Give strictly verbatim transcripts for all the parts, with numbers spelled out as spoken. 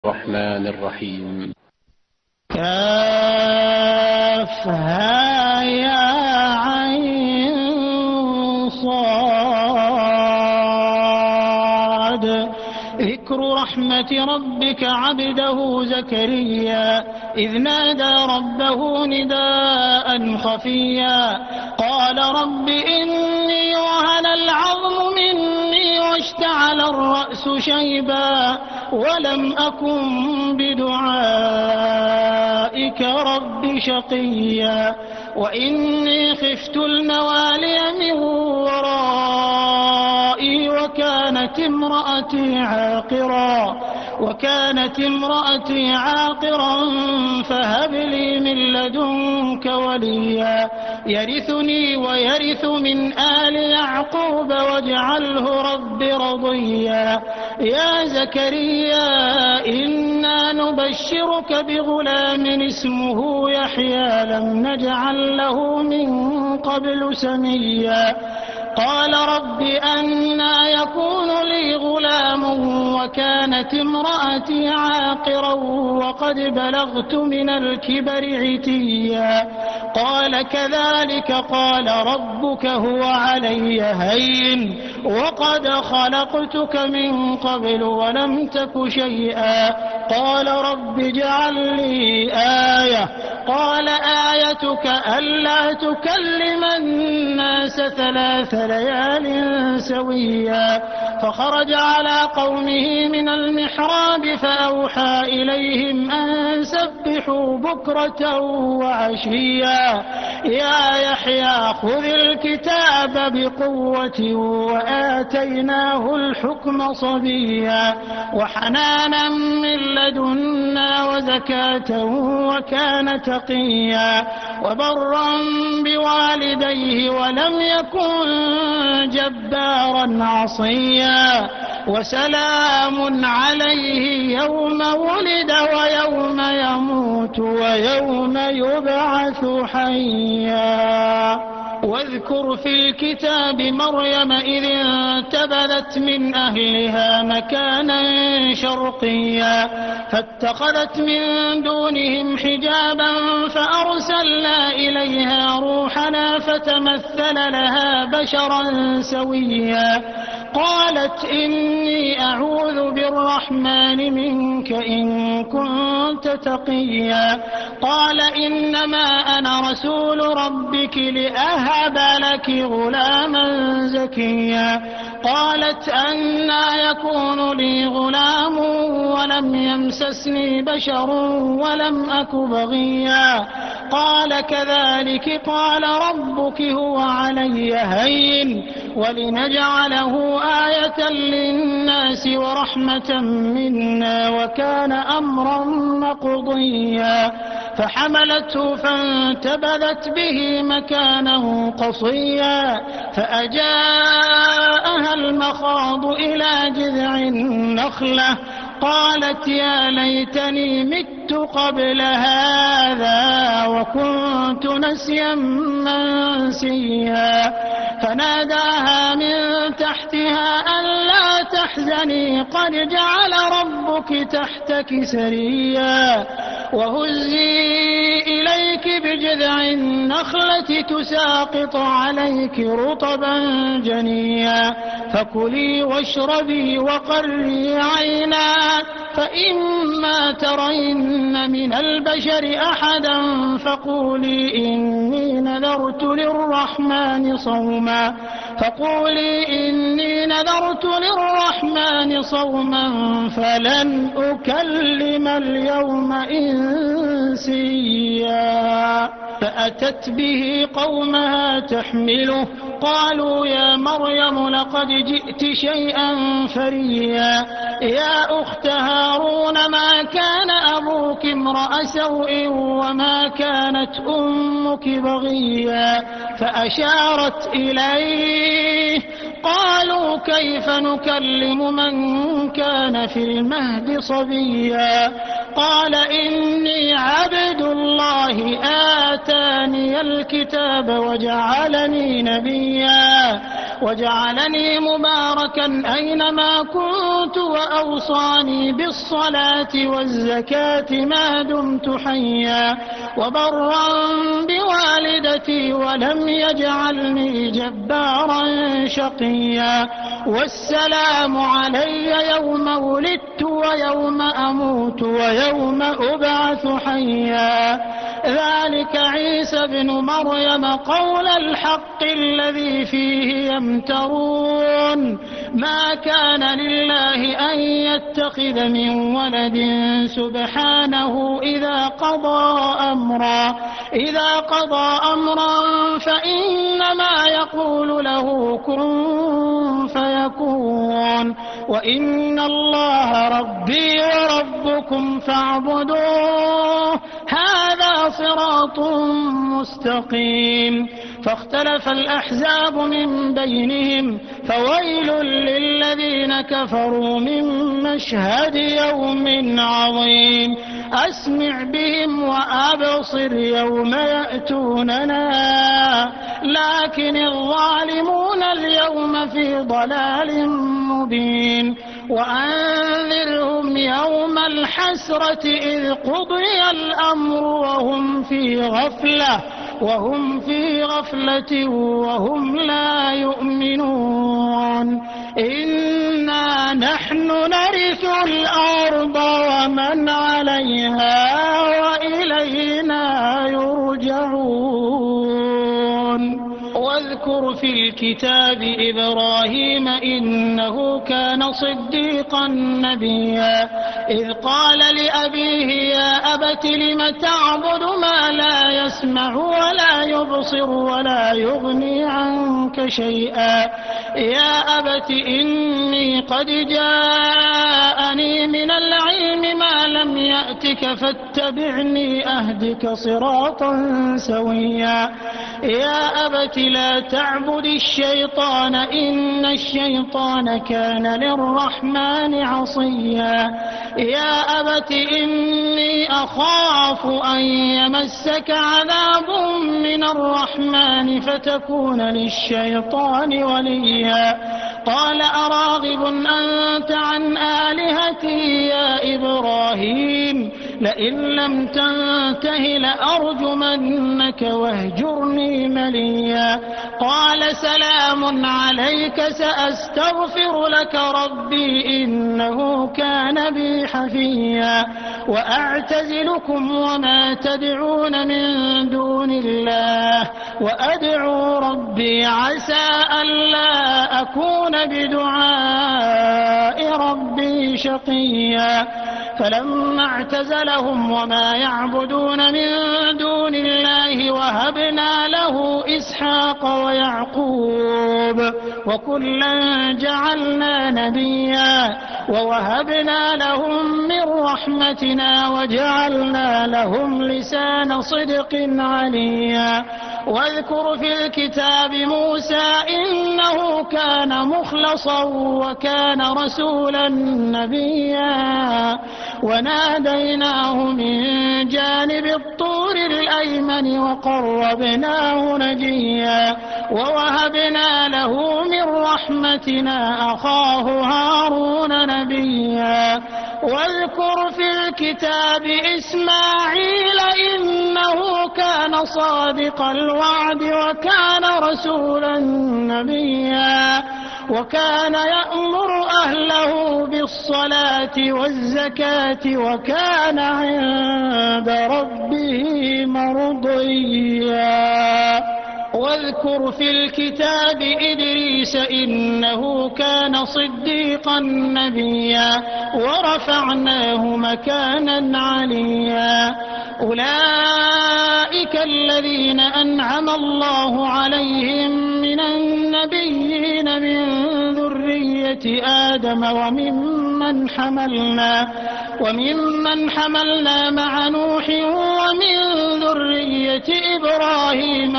الرحمن الرحيم. كافها يا عين صاد. ذكر رحمة ربك عبده زكريا إذ نادى ربه نداء خفيا قال رب إني وهن العظم مني واشتعل الرأس شيبا ولم أكن بدعائك رب شقيا وإني خفت الموالي من ورائي وكانت امرأتي عاقرا وكانت امرأتي عاقرا فهب لي من لدنك وليا يرثني ويرث من آل يعقوب واجعله رب رضيا. يا زكريا إنا نبشرك بغلام اسمه يحيى لم نجعل له من قبل سميا قال رب أنى يكون لي غلام وكانت امرأتي عاقرا وقد بلغت من الكبر عتيا قال كذلك قال ربك هو علي هين وقد خلقتك من قبل ولم تك شيئا قال رب اجعل لي آية قال آيتك ألا تكلم الناس ثلاث ليال سويا فخرج على قومه من المحراب فأوحى إليهم أن سبحوا بكرة وعشيا يا يحيى خذ الكتاب بقوة وآتيناه الحكم صبيا وحنانا من لدنا وزكاة وكان تقيا وبرا بوالديه ولم يكن جبارا عصيا وسلام عليه يوم ولد ويوم يموت ويوم يبعث حيا. واذكر في الكتاب مريم إذ انتبذت من أهلها مكانا شرقيا فاتخذت من دونهم حجابا فأرسلنا إليها روحنا فتمثل لها بشرا سويا قالت إني أعوذ بالرحمن منك إن كنت تقيا قال إنما أنا رسول ربك لأهب لك غلاما زكيا قالت أنى يكون لي غلام ولم يمسسني بشر ولم أك بغيا قال كذلك قال ربك هو علي هين ولنجعله آية للناس ورحمة منا وكان أمرا مقضيا فحملته فانتبذت به مكانه قصيا فأجاءها المخاض إلى جذع النخلة قالت يا ليتني مت قبل هذا وكنت نسيا منسيا فناداها من تحتها ألا تحزني قد جعل ربك تحتك سريا وهزي إليك بجذع النخلة تساقط عليك رطبا جنيا فكلي واشربي وقري عينا فإما ترين من البشر أحدا فقولي إني نذرت للرحمن صوما فقولي إني نذرت للرحمن صوما فلن أكلم اليوم إنسيا فأتت به قومها تحمله قالوا يا مريم لقد جئت شيئا فريا يا أخت هارون ما كان أبوك امرأ سوء وما كانت أمك بغيا فأشارت إليه قالوا كيف نكلم من كان في المهد صبيا قال إني عبد الله آتاني الكتاب وجعلني نبيا وجعلني مباركا أينما كنت وأوصاني بالصلاة والزكاة ما دمت حيا وبرا بوالدتي ولم يجعلني جبارا شقيا والسلام علي يوم ولدت ويوم أموت ويوم أبعث حيا ذلك عيسى بن مريم قول الحق الذي فيه يمترون ما كان لله أن يتخذ من ولد سبحانه إذا قضى أمرا إذا قضى أمرا فإنما يقول له كن فيكون وإن الله ربي وربكم فاعبدوه هذا صراط مستقيم فاختلف الأحزاب من بينهم فويل للذين كفروا من مشهد يوم عظيم أسمع بهم وأبصر يوم يأتوننا لكن الظالمون اليوم في ضلال مبين وأنذرهم يوم الحسرة إذ قضي الأمر وهم في غفلة وهم في غفلة وهم لا يؤمنون إنا نحن نرث الأرض ومن عليها وإلينا يرجعون واذكر في الكتاب إبراهيم إنه كان صديقا نبيا إذ قال لأبيه يا أبت لم تعبد ما لا يسمع ولا يبصر ولا يغني عنك شيئا يا أبت إني قد جاءني من العلم ما لم يأتك فاتبعني أهدك صراطا سويا يا أبت لا تعبد الشيطان إن الشيطان كان للرحمن عصيا يا أبت إني أخاف أن يمسك عذاب من الرحمن فتكون للشيطان وليا قال أراغب أنت عن آلهتي يا إبراهيم لئن لم تنته لأرجمنك واهجرني مليا قال سلام عليك سأستغفر لك ربي إنه كان بي حفيا وأعتزلكم وما تدعون من دون الله وأدعو ربي عسى ألا أكون بدعاء ربي شقيا فلما اعتزلهم وما يعبدون من دون الله وهبنا له إسحاق ويعقوب وكلا جعلنا نبيا ووهبنا لهم من رحمتنا وجعلنا لهم لسان صدق عليا واذكر في الكتاب موسى إنه كان مخلصا وكان رسولا نبيا وناديناه من جانب الطور الأيمن وقربناه نجيا ووهبنا له من رحمتنا أخاه هارون نبيا واذكر في الكتاب إسماعيل إنه كان صادق الوعد وكان رسولا نبيا وكان يأمر أهله بالصلاة والزكاة وكان عند ربه مرضيا واذكر في الكتاب إدريس إنه كان صديقا نبيا ورفعناه مكانا عليا أولئك الذين أنعم الله عليهم من النبيين من ذرية آدم وممن حملنا وممن حملنا مع نوح ومن ذرية إبراهيم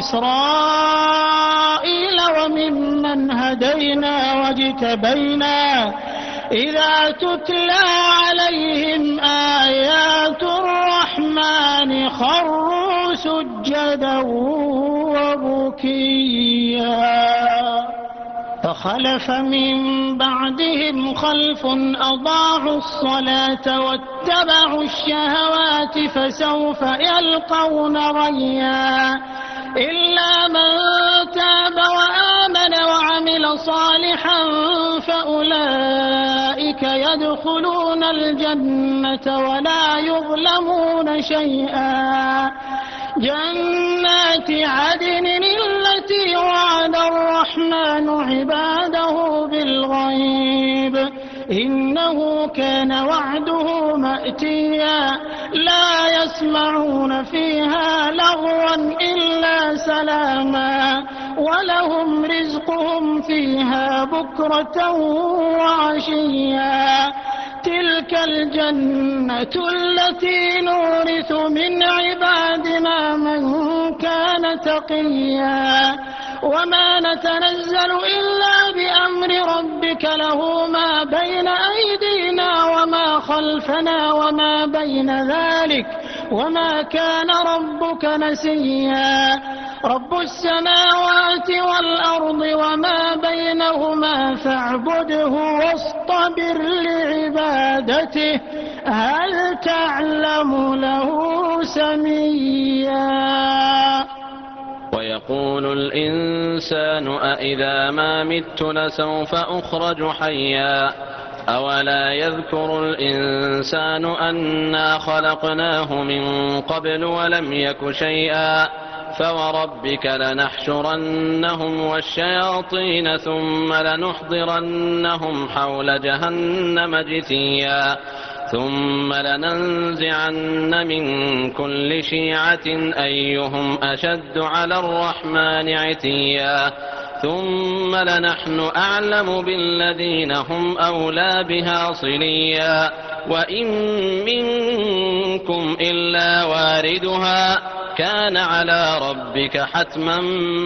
وإسرائيل وممن هدينا واجتبينا إذا تتلى عليهم آيات الرحمن خروا سجدا وبكيا فخلف من بعدهم خلف أضاعوا الصلاة واتبعوا الشهوات فسوف يلقون غيا إلا من تاب وآمن وعمل صالحا فأولئك يدخلون الجنة ولا يظلمون شيئا جنات عدن التي وعد الرحمن عباده بالغيب إنه كان وعده مأتيا لا يسمعون فيها لغوا إلا سلاما ولهم رزقهم فيها بكرة وعشيا تلك الجنة التي نورث من عبادنا من كان تقيا وما نتنزل إلا بأمر ربك له ما بين أيدينا وما خلفنا وما بين ذلك وما كان ربك نسيا رب السماوات والأرض وما بينهما فاعبده واصطبر لعبادته هل تعلم له سميا ويقول الإنسان أإذا ما مت لسوف أخرج حيا أولا يذكر الإنسان أنا خلقناه من قبل ولم يك شيئا فوربك لنحشرنهم والشياطين ثم لنحضرنهم حول جهنم جثيا ثم لننزعن من كل شيعة أيهم أشد على الرحمن عتيا ثم لنحن أعلم بالذين هم أولى بها صليا وإن منكم إلا واردها كان على ربك حتما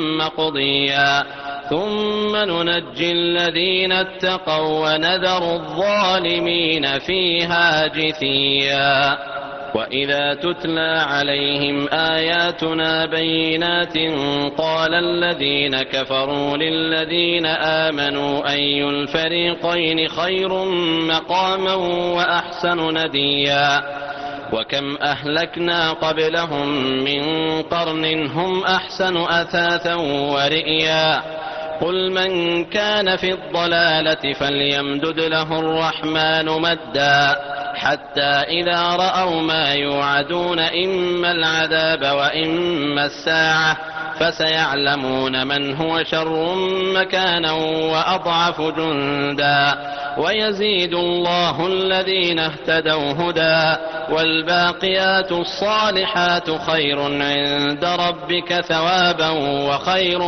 مقضيا ثم ننجي الذين اتقوا ونذر الظالمين فيها جثيا وإذا تتلى عليهم آياتنا بينات قال الذين كفروا للذين آمنوا أي الفريقين خير مقاما وأحسن نديا وكم أهلكنا قبلهم من قرن هم أحسن أثاثا ورئيا قل من كان في الضلالة فليمدد له الرحمن مدا حتى إذا رأوا ما يوعدون إما العذاب وإما الساعة فسيعلمون من هو شر مكانا وأضعف جندا ويزيد الله الذين اهتدوا هدى والباقيات الصالحات خير عند ربك ثوابا وخير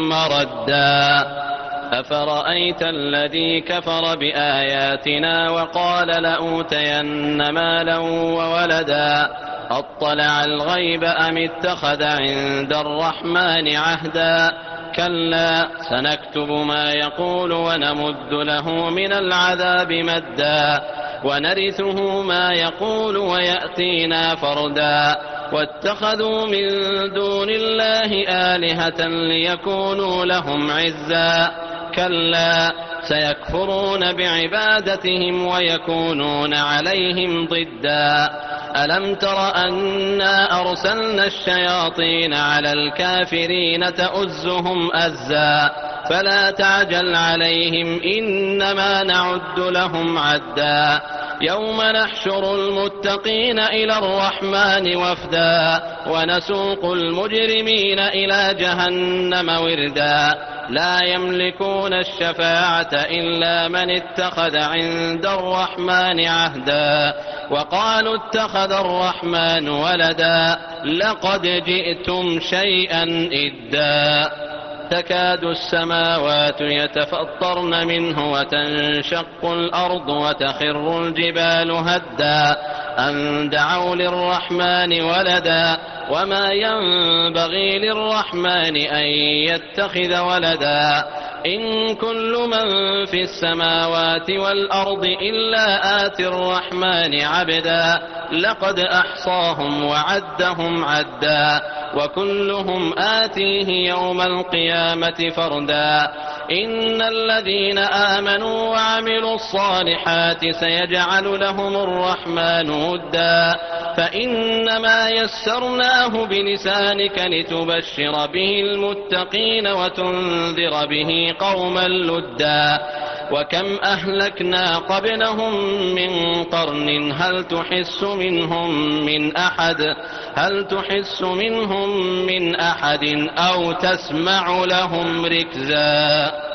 مردا أفرأيت الذي كفر بآياتنا وقال لأوتين مالا وولدا أطلع الغيب أم اتخذ عند الرحمن عهدا كلا سنكتب ما يقول ونمد له من العذاب مدا ونرثه ما يقول ويأتينا فردا واتخذوا من دون الله آلهة ليكونوا لهم عزا كلا سيكفرون بعبادتهم ويكونون عليهم ضدا ألم تر أنا أرسلنا الشياطين على الكافرين تؤزهم أزا فلا تعجل عليهم إنما نعد لهم عدا يوم نحشر المتقين إلى الرحمن وفدا ونسوق المجرمين إلى جهنم وردا لا يملكون الشفاعة إلا من اتخذ عند الرحمن عهدا وقالوا اتخذ الرحمن ولدا لقد جئتم شيئا إدا تكاد السماوات يتفطرن منه وتنشق الأرض وتخر الجبال هدا أن دعوا للرحمن ولدا وما ينبغي للرحمن أن يتخذ ولدا إن كل من في السماوات والأرض إلا آتي الرحمن عبدا لقد أحصاهم وعدهم عدا وكلهم آتيه يوم القيامة فردا إن الذين آمنوا وعملوا الصالحات سيجعل لهم الرحمن ودا فإنما يسرناه بلسانك لتبشر به المتقين وتنذر به قوما لدا وكم أهلكنا قبلهم من قرن هل تحس منهم من أحد هل تحس منهم من أحد أو تسمع لهم ركزا.